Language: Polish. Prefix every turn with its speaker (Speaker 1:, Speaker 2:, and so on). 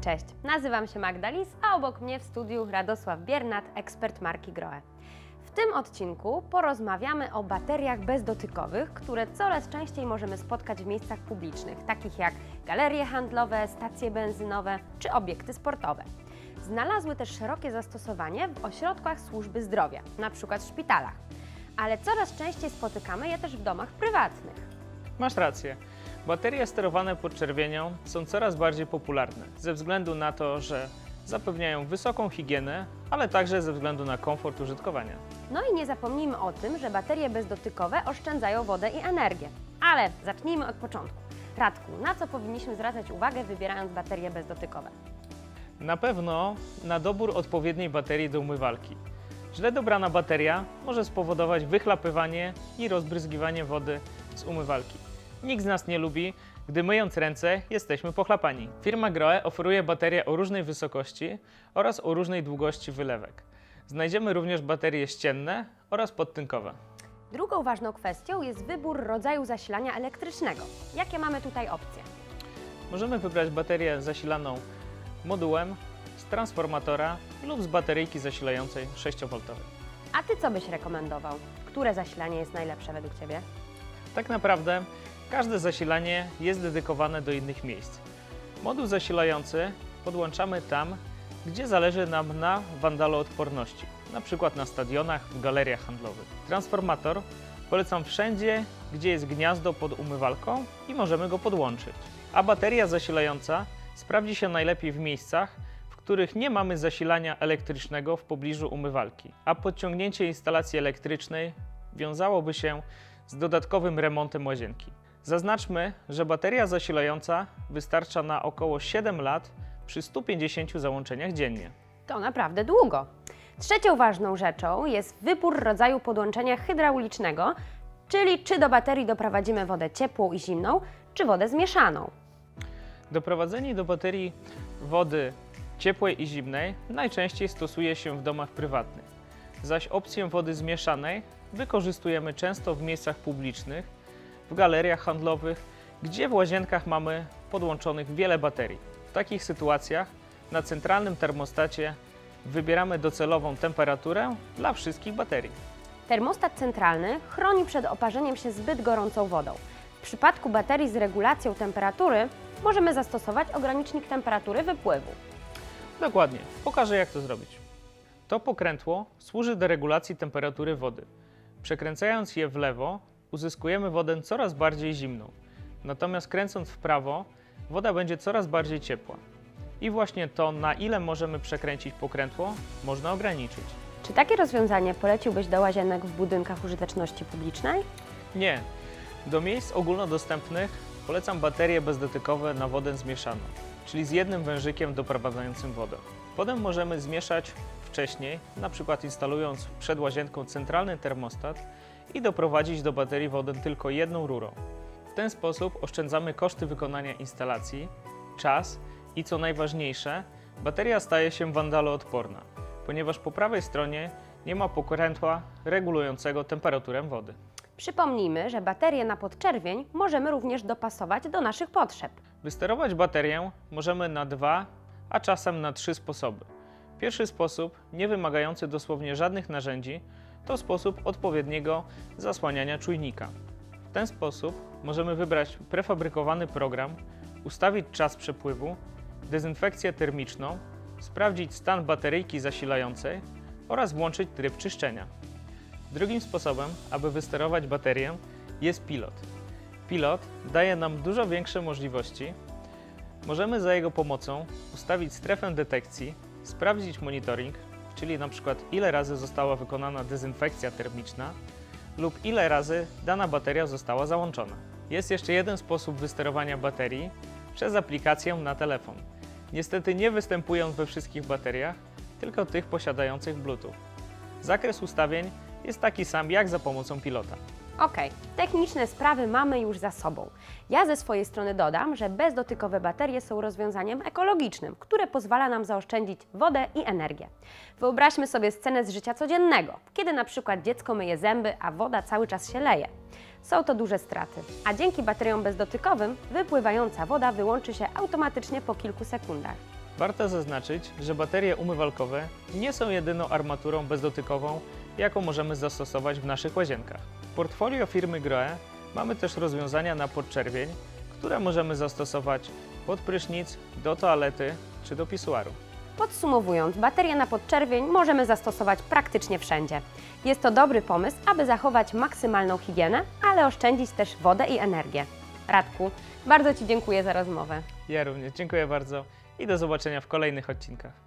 Speaker 1: Cześć, nazywam się Magda Lis, a obok mnie w studiu Radosław Biernat, ekspert marki Grohe. W tym odcinku porozmawiamy o bateriach bezdotykowych, które coraz częściej możemy spotkać w miejscach publicznych, takich jak galerie handlowe, stacje benzynowe czy obiekty sportowe. Znalazły też szerokie zastosowanie w ośrodkach służby zdrowia, np. w szpitalach, ale coraz częściej spotykamy je też w domach prywatnych.
Speaker 2: Masz rację. Baterie sterowane podczerwienią są coraz bardziej popularne ze względu na to, że zapewniają wysoką higienę, ale także ze względu na komfort użytkowania.
Speaker 1: No i nie zapomnijmy o tym, że baterie bezdotykowe oszczędzają wodę i energię. Ale zacznijmy od początku. Radku, na co powinniśmy zwracać uwagę, wybierając baterie bezdotykowe?
Speaker 2: Na pewno na dobór odpowiedniej baterii do umywalki. Źle dobrana bateria może spowodować wychlapywanie i rozbryzgiwanie wody z umywalki. Nikt z nas nie lubi, gdy myjąc ręce jesteśmy pochlapani. Firma Grohe oferuje baterie o różnej wysokości oraz o różnej długości wylewek. Znajdziemy również baterie ścienne oraz podtynkowe.
Speaker 1: Drugą ważną kwestią jest wybór rodzaju zasilania elektrycznego. Jakie mamy tutaj opcje?
Speaker 2: Możemy wybrać baterię zasilaną modułem z transformatora lub z bateryjki zasilającej 6V.
Speaker 1: A Ty co byś rekomendował? Które zasilanie jest najlepsze według Ciebie?
Speaker 2: Tak naprawdę każde zasilanie jest dedykowane do innych miejsc. Moduł zasilający podłączamy tam, gdzie zależy nam na wandaloodporności, np. na stadionach, w galeriach handlowych. Transformator polecam wszędzie, gdzie jest gniazdo pod umywalką i możemy go podłączyć. A bateria zasilająca sprawdzi się najlepiej w miejscach, w których nie mamy zasilania elektrycznego w pobliżu umywalki, a podciągnięcie instalacji elektrycznej wiązałoby się z dodatkowym remontem łazienki. Zaznaczmy, że bateria zasilająca wystarcza na około 7 lat przy 150 załączeniach dziennie.
Speaker 1: To naprawdę długo. Trzecią ważną rzeczą jest wybór rodzaju podłączenia hydraulicznego, czyli czy do baterii doprowadzimy wodę ciepłą i zimną, czy wodę zmieszaną.
Speaker 2: Doprowadzenie do baterii wody ciepłej i zimnej najczęściej stosuje się w domach prywatnych, zaś opcję wody zmieszanej wykorzystujemy często w miejscach publicznych, w galeriach handlowych, gdzie w łazienkach mamy podłączonych wiele baterii. W takich sytuacjach na centralnym termostacie wybieramy docelową temperaturę dla wszystkich baterii.
Speaker 1: Termostat centralny chroni przed oparzeniem się zbyt gorącą wodą. W przypadku baterii z regulacją temperatury możemy zastosować ogranicznik temperatury wypływu.
Speaker 2: Dokładnie, pokażę jak to zrobić. To pokrętło służy do regulacji temperatury wody. Przekręcając je w lewo, uzyskujemy wodę coraz bardziej zimną, natomiast kręcąc w prawo, woda będzie coraz bardziej ciepła. I właśnie to, na ile możemy przekręcić pokrętło, można ograniczyć.
Speaker 1: Czy takie rozwiązanie poleciłbyś do łazienek w budynkach użyteczności publicznej?
Speaker 2: Nie. Do miejsc ogólnodostępnych polecam baterie bezdotykowe na wodę zmieszaną, czyli z jednym wężykiem doprowadzającym wodę. Wodę możemy zmieszać wcześniej, np. instalując przed łazienką centralny termostat i doprowadzić do baterii wodę tylko jedną rurą. W ten sposób oszczędzamy koszty wykonania instalacji, czas i co najważniejsze, bateria staje się wandaloodporna, ponieważ po prawej stronie nie ma pokrętła regulującego temperaturę wody.
Speaker 1: Przypomnijmy, że baterię na podczerwień możemy również dopasować do naszych potrzeb.
Speaker 2: Wysterować baterię możemy na 2, a czasem na 3 sposoby. Pierwszy sposób, nie wymagający dosłownie żadnych narzędzi, to sposób odpowiedniego zasłaniania czujnika. W ten sposób możemy wybrać prefabrykowany program, ustawić czas przepływu, dezynfekcję termiczną, sprawdzić stan bateryjki zasilającej oraz włączyć tryb czyszczenia. Drugim sposobem, aby wysterować baterię, jest pilot. Pilot daje nam dużo większe możliwości. Możemy za jego pomocą ustawić strefę detekcji, sprawdzić monitoring, czyli np. ile razy została wykonana dezynfekcja termiczna lub ile razy dana bateria została załączona. Jest jeszcze jeden sposób wysterowania baterii przez aplikację na telefon. Niestety nie występują we wszystkich bateriach, tylko tych posiadających Bluetooth. Zakres ustawień jest taki sam jak za pomocą pilota.
Speaker 1: Ok, techniczne sprawy mamy już za sobą. Ja ze swojej strony dodam, że bezdotykowe baterie są rozwiązaniem ekologicznym, które pozwala nam zaoszczędzić wodę i energię. Wyobraźmy sobie scenę z życia codziennego, kiedy na przykład dziecko myje zęby, a woda cały czas się leje. Są to duże straty, a dzięki bateriom bezdotykowym wypływająca woda wyłączy się automatycznie po kilku sekundach.
Speaker 2: Warto zaznaczyć, że baterie umywalkowe nie są jedyną armaturą bezdotykową, jaką możemy zastosować w naszych łazienkach. W portfolio firmy Grohe mamy też rozwiązania na podczerwień, które możemy zastosować pod prysznic, do toalety czy do pisuaru.
Speaker 1: Podsumowując, baterie na podczerwień możemy zastosować praktycznie wszędzie. Jest to dobry pomysł, aby zachować maksymalną higienę, ale oszczędzić też wodę i energię. Radku, bardzo Ci dziękuję za rozmowę.
Speaker 2: Ja również dziękuję bardzo i do zobaczenia w kolejnych odcinkach.